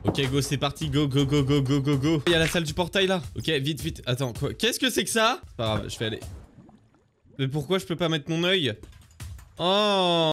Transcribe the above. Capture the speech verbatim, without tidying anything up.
Ok, go, c'est parti, go, go, go, go, go, go, go. Il y a la salle du portail là. Ok, vite, vite. Attends, quoi? Qu'est-ce que c'est que ça? C'est pas grave, je vais aller. Mais pourquoi je peux pas mettre mon œil? Oh!